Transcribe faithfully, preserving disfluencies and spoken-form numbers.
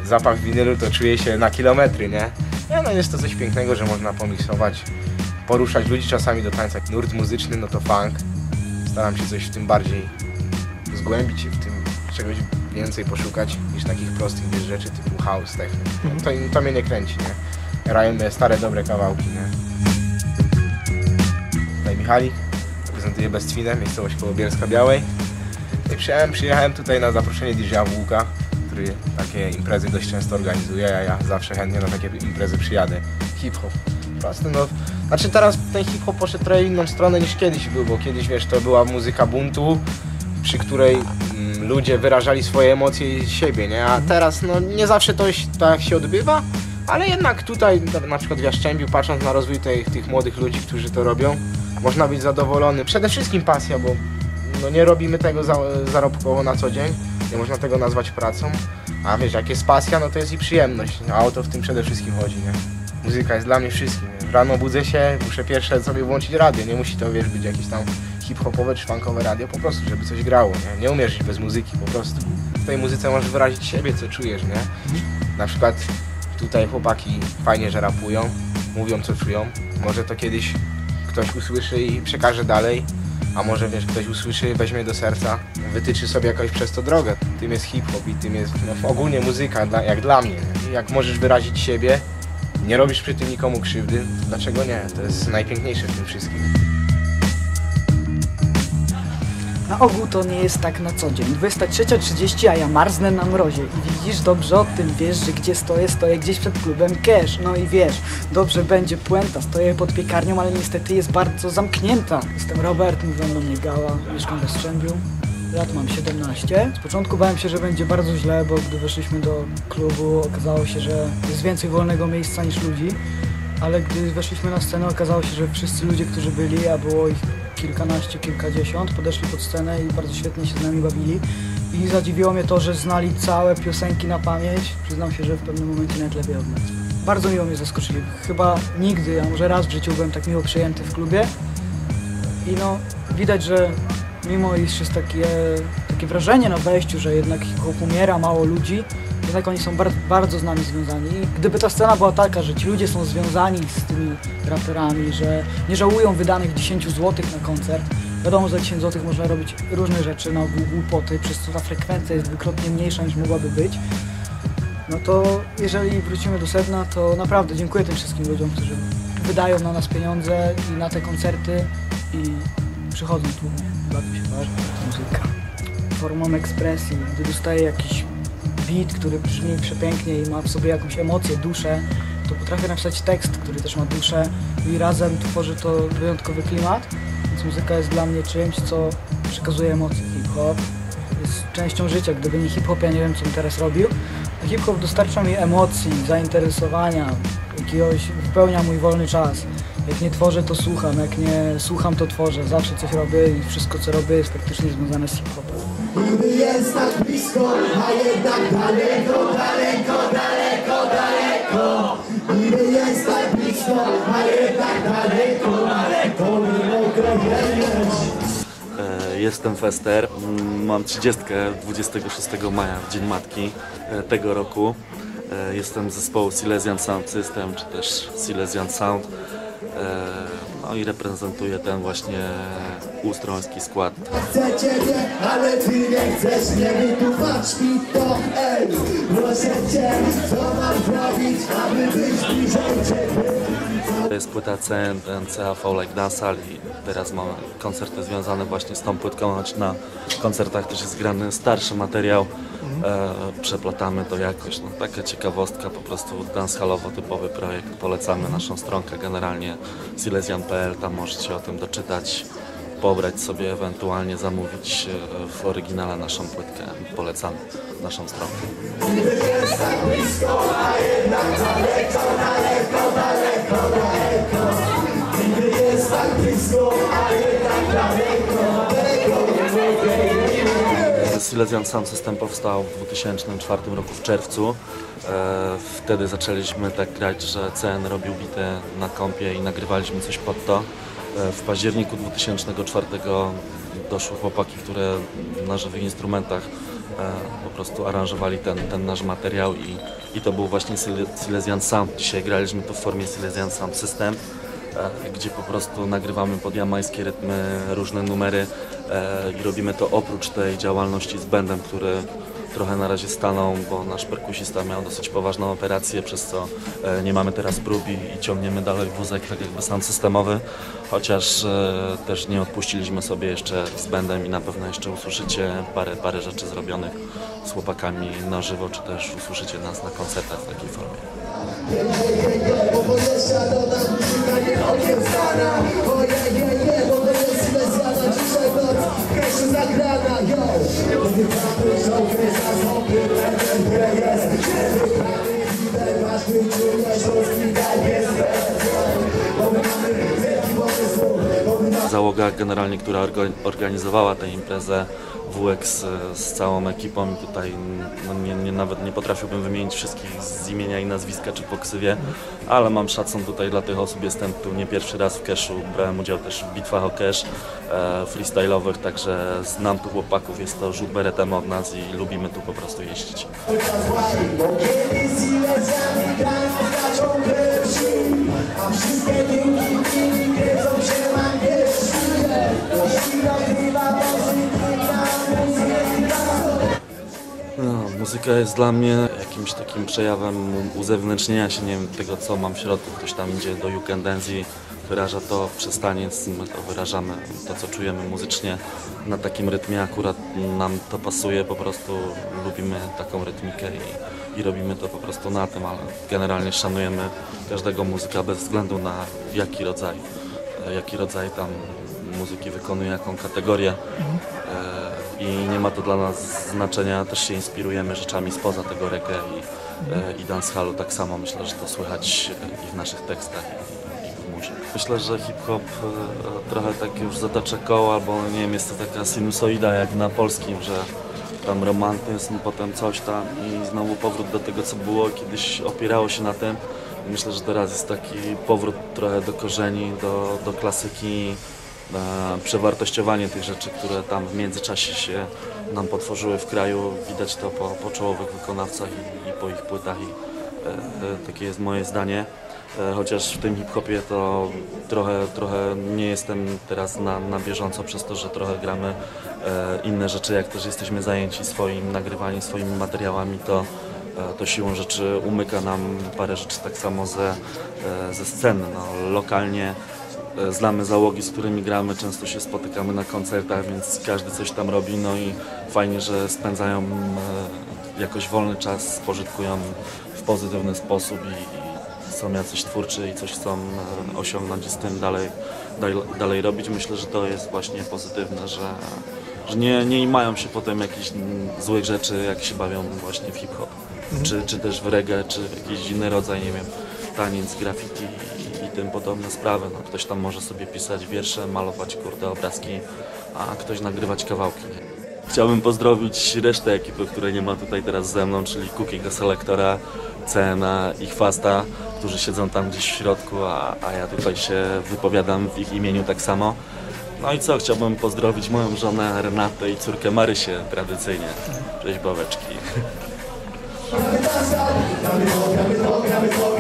zapach winylu to czuje się na kilometry, nie? Nie, no jest to coś pięknego, że można pomiksować, poruszać ludzi czasami do tańca. Nurt muzyczny, no to funk. Staram się coś w tym bardziej zgłębić się w tym, czegoś więcej poszukać niż takich prostych wiesz, rzeczy typu house, techno. No to, to mnie nie kręci, nie? Grajmy stare, dobre kawałki, nie? Tutaj Michalik, reprezentuję Bestwinę, miejscowość koło Bielska Białej. I przyjechałem, przyjechałem tutaj na zaproszenie D J Włóka, który takie imprezy dość często organizuje, a ja zawsze chętnie na takie imprezy przyjadę. Hip-hop. Proste, no. Znaczy teraz ten hip-hop poszedł trochę inną stronę niż kiedyś był, bo kiedyś wiesz, to była muzyka buntu, przy której mm, ludzie wyrażali swoje emocje i siebie, nie? A teraz no nie zawsze to tak się odbywa, ale jednak tutaj na przykład w Jastrzębiu, patrząc na rozwój tych, tych młodych ludzi, którzy to robią, można być zadowolony. Przede wszystkim pasja, bo no nie robimy tego za, zarobkowo na co dzień, nie można tego nazwać pracą, a wiesz, jak jest pasja, no to jest i przyjemność, a o to w tym przede wszystkim chodzi, nie? Muzyka jest dla mnie wszystkim, nie? Rano budzę się, muszę pierwsze sobie włączyć radio, nie musi to wiesz, być jakieś tam hip-hopowe czy funkowe radio, po prostu, żeby coś grało, nie? Nie umiesz żyć bez muzyki, po prostu. W tej muzyce możesz wyrazić siebie, co czujesz, nie? Na przykład tutaj chłopaki fajnie, że rapują, mówią co czują, może to kiedyś ktoś usłyszy i przekaże dalej, a może wiesz, ktoś usłyszy, weźmie do serca, wytyczy sobie jakoś przez to drogę. Tym jest hip-hop i tym jest no, ogólnie muzyka, dla, jak dla mnie. Nie? Jak możesz wyrazić siebie, nie robisz przy tym nikomu krzywdy, dlaczego nie? To jest najpiękniejsze w tym wszystkim. Na ogół to nie jest tak na co dzień. dwudziesta trzecia trzydzieści, a ja marznę na mrozie. I widzisz, dobrze o tym wiesz, że gdzie stoję, stoję gdzieś przed klubem Cash. No i wiesz, dobrze będzie puenta, stoję pod piekarnią, ale niestety jest bardzo zamknięta. Jestem Robert, mówią do mnie Gała, mieszkam w Jastrzębiu. Lat mam siedemnaście. Z początku bałem się, że będzie bardzo źle, bo gdy weszliśmy do klubu, okazało się, że jest więcej wolnego miejsca niż ludzi. Ale gdy weszliśmy na scenę, okazało się, że wszyscy ludzie, którzy byli, a było ich kilkanaście, kilkadziesiąt, podeszli pod scenę i bardzo świetnie się z nami bawili. I zadziwiło mnie to, że znali całe piosenki na pamięć. Przyznam się, że w pewnym momencie nawet lepiej od nas. Bardzo miło mnie zaskoczyli. Chyba nigdy, a może raz w życiu byłem tak miło przyjęty w klubie. I no, widać, że mimo iż jest takie, takie wrażenie na wejściu, że jednak hip-hop umiera, mało ludzi, jednak oni są bar bardzo z nami związani. Gdyby ta scena była taka, że ci ludzie są związani z tymi raperami, że nie żałują wydanych dziesięć złotych na koncert, wiadomo, za dziesięć złotych można robić różne rzeczy, na ogół głupoty, przez co ta frekwencja jest dwukrotnie mniejsza niż mogłaby być, no to jeżeli wrócimy do sedna, to naprawdę dziękuję tym wszystkim ludziom, którzy wydają na nas pieniądze i na te koncerty i przychodzą tu, bawią się ważna muzyka. Formą ekspresji, gdy dostaję jakiś beat, który brzmi przepięknie i ma w sobie jakąś emocję, duszę, to potrafię napisać tekst, który też ma duszę i razem tworzy to wyjątkowy klimat, więc muzyka jest dla mnie czymś, co przekazuje emocje. Hip-hop jest częścią życia, gdyby nie hip-hop, ja nie wiem, co bym teraz robił. Hip-hop dostarcza mi emocji, zainteresowania, jakiegoś, wypełnia mój wolny czas. Jak nie tworzę, to słucham, jak nie słucham, to tworzę. Zawsze coś robię i wszystko, co robię, jest praktycznie związane z hip-hopem. Niby jest tak blisko, a jednak daleko, daleko, daleko, daleko. Niby jest tak blisko, a jednak daleko, daleko, nie mogę wiedzieć. Jestem Fester, mam trzydziestkę dwudziestego szóstego maja, w Dzień Matki tego roku. Jestem z zespołu Silesian Sound System, czy też Silesian Sound. No i reprezentuję ten właśnie ustroński skład. Chcę ciebie, ale ty nie chcesz, nie wytłumacz mi to, ej. Proszę cię, co mam zrobić, aby być bliżej ciebie? To jest płyta C N C A V Like Dancehall i teraz mamy koncerty związane właśnie z tą płytką, znaczy na koncertach też jest grany starszy materiał, e, przeplatamy to jakoś, no, taka ciekawostka, po prostu dancehallowo typowy projekt, polecamy naszą stronkę generalnie silesian kropka p l, tam możecie o tym doczytać, pobrać sobie, ewentualnie zamówić w oryginale naszą płytkę, polecamy naszą stronkę. Jest tak blisko, a jednak daleko, daleko, daleko, daleko. Niby jest tak blisko, a jednak daleko, daleko, nie mogę wiedzieć. Silesian Sound System powstał w dwa tysiące czwartym roku w czerwcu. E, wtedy zaczęliśmy tak grać, że C N robił bity na kompie i nagrywaliśmy coś pod to. E, w październiku dwa tysiące czwartego doszły chłopaki, które na żywych instrumentach po prostu aranżowali ten, ten nasz materiał i, i to był właśnie Silesian Sound. Dzisiaj graliśmy to w formie Silesian Sound System, gdzie po prostu nagrywamy pod jamańskie rytmy różne numery i robimy to oprócz tej działalności z bandem, który trochę na razie stanął, bo nasz perkusista miał dosyć poważną operację, przez co nie mamy teraz prób i, i ciągniemy dalej wózek tak jakby sound systemowy, chociaż e, też nie odpuściliśmy sobie jeszcze z bandem i na pewno jeszcze usłyszycie parę, parę rzeczy zrobionych z chłopakami na żywo, czy też usłyszycie nas na koncertach w takiej formie. Załoga generalnie, która organizowała tę imprezę, W X z całą ekipą, tutaj no nie, nie, nawet nie potrafiłbym wymienić wszystkich z imienia i nazwiska czy po ksywie, ale mam szacun tutaj dla tych osób, jestem tu nie pierwszy raz w Cashu, brałem udział też w bitwach o Cash e, freestyle'owych, także znam tu chłopaków, jest to rzut beretem od nas i lubimy tu po prostu jeździć. No, muzyka jest dla mnie jakimś takim przejawem uzewnętrznienia się, nie wiem, tego co mam w środku. Ktoś tam idzie do You Can Dance i wyraża to przez taniec, my to wyrażamy, to co czujemy muzycznie na takim rytmie, akurat nam to pasuje, po prostu lubimy taką rytmikę i, i robimy to po prostu na tym, ale generalnie szanujemy każdego muzyka bez względu na jaki rodzaj, jaki rodzaj tam muzyki wykonuje, jaką kategorię. I nie ma to dla nas znaczenia, też się inspirujemy rzeczami spoza tego reggae i, i dancehallu, tak samo myślę, że to słychać i w naszych tekstach i, i w muzie. Myślę, że hip-hop trochę tak już zatacza koło, albo nie wiem, jest to taka sinusoida jak na polskim, że tam romantyzm, potem coś tam i znowu powrót do tego, co było, kiedyś opierało się na tym. Myślę, że teraz jest taki powrót trochę do korzeni, do, do klasyki, przewartościowanie tych rzeczy, które tam w międzyczasie się nam potworzyły w kraju. Widać to po, po czołowych wykonawcach i, i po ich płytach i e, e, takie jest moje zdanie. E, chociaż w tym hip-hopie to trochę, trochę nie jestem teraz na, na bieżąco przez to, że trochę gramy e, inne rzeczy, jak też jesteśmy zajęci swoim nagrywaniem, swoimi materiałami, to e, to siłą rzeczy umyka nam parę rzeczy tak samo ze, e, ze sceny. No, lokalnie znamy załogi, z którymi gramy, często się spotykamy na koncertach, więc każdy coś tam robi, no i fajnie, że spędzają jakoś wolny czas, spożytkują w pozytywny sposób i są jacyś twórczy i coś chcą osiągnąć i z tym dalej, dalej, dalej robić. Myślę, że to jest właśnie pozytywne, że, że nie, nie mają się potem jakichś złych rzeczy, jak się bawią właśnie w hip-hop, mhm. czy, czy też w reggae, czy jakiś inny rodzaj, nie wiem, taniec, graffiti i tym podobne sprawy. No, ktoś tam może sobie pisać wiersze, malować kurde obrazki, a ktoś nagrywać kawałki. Chciałbym pozdrowić resztę ekipy, której nie ma tutaj teraz ze mną, czyli Cookiego Selektora, C N A i Chwasta, którzy siedzą tam gdzieś w środku, a, a ja tutaj się wypowiadam w ich imieniu tak samo. No i co, chciałbym pozdrowić moją żonę Renatę i córkę Marysię tradycyjnie. Cześć baweczki.